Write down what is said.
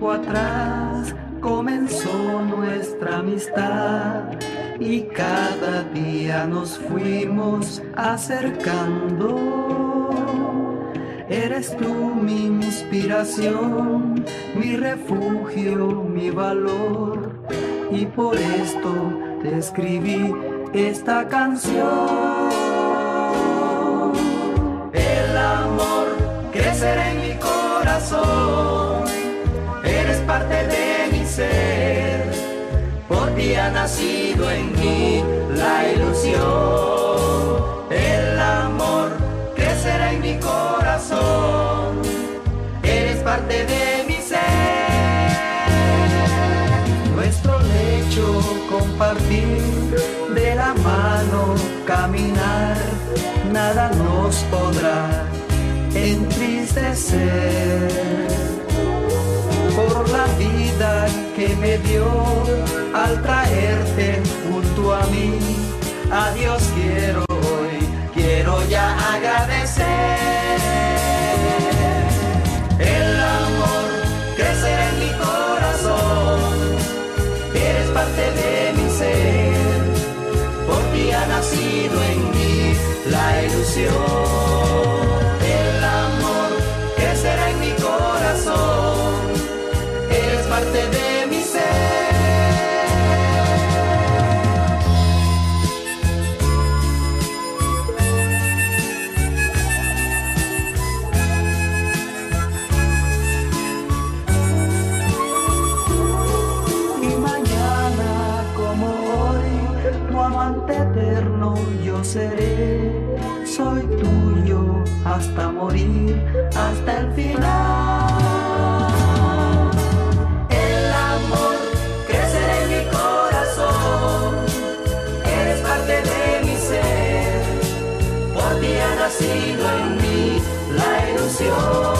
tiempo atrás comenzó nuestra amistad y cada día nos fuimos acercando. Eres tú mi inspiración, mi refugio, mi valor, y por esto te escribí esta canción. El amor crecerá en mi corazón, eres parte de mi ser, por ti ha nacido en mí la ilusión. El amor crecerá en mi corazón, eres parte de mi ser. Nuestro lecho compartir, de la mano caminar, nada nos podrá entristecer. Por la vida que me dio al traerte junto a mí, a Dios quiero hoy, quiero ya agradecer. El amor crecerá en mi corazón, eres parte de mi ser, por ti ha nacido en mí la ilusión. El amor crecerá en mi corazón, eres parte de mi ser. Y mañana como hoy, tu amante eterno yo seré. Soy tuyo hasta morir, hasta el final. El amor crecerá en mi corazón, eres parte de mi ser, por ti ha nacido en mí la ilusión.